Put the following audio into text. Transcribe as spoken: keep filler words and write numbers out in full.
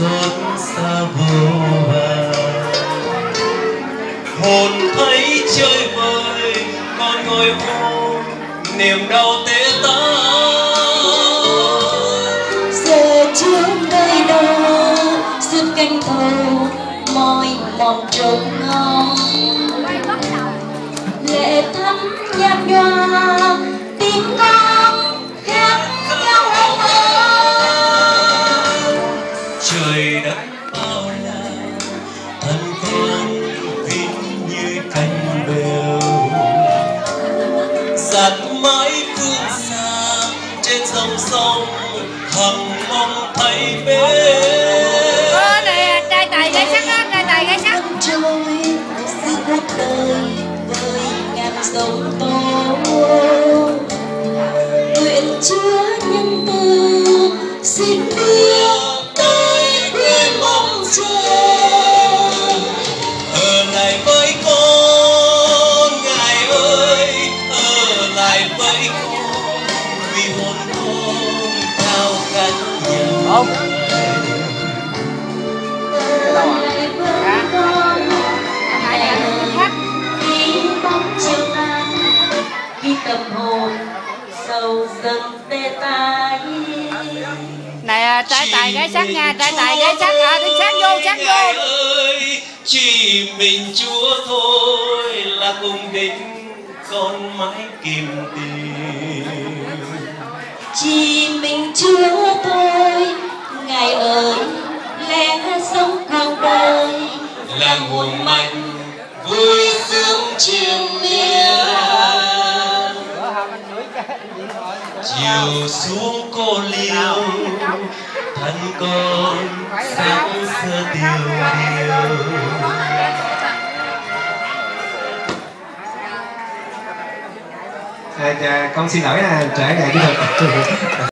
xót xa vô vàn. Hồn thấy chơi vơi còn ngồi ôm niềm đau tê tái. Giờ trước đây đâu suốt canh thâu môi mòn trông ngóng, lệ thắm nhạt nhòa tiếng con khát khao hồng hồng. Trời đất bao la thân con vĩnh như cánh bèo, dạt mãi phương xa trên dòng sông hằng mong thấy bên. Ơ nè, trai tài gái sắc á, trai tài gái sắc. Trôi giữa cuộc đời với ngàn sông tố, nguyện chúa nhân từ xin đưa tới quê mong chờ. Ở lại với con ngài ơi, ở lại với con vì hồn con khao khát nhau. Không. Ở lại với con ngài ơi khi bóng chiều tan, khi tâm hồn sầu dần tê tái. Nè, trai tài gái sắc nha, trai tài gái sắc. À, đi sát vô, sát vô. Ngài ơi, chỉ mình Chúa thôi là cùng đích con mãi kìm tìm. Chỉ mình Chúa thôi ngài ơi lẽ sống cuộc đời Là nguồn mạnh vui sướng triền miên. Chiều xuống cô liêu thân con sáng xưa điều điều. À, dạ, con xin lỗi là trễ ngày kỹ thuật.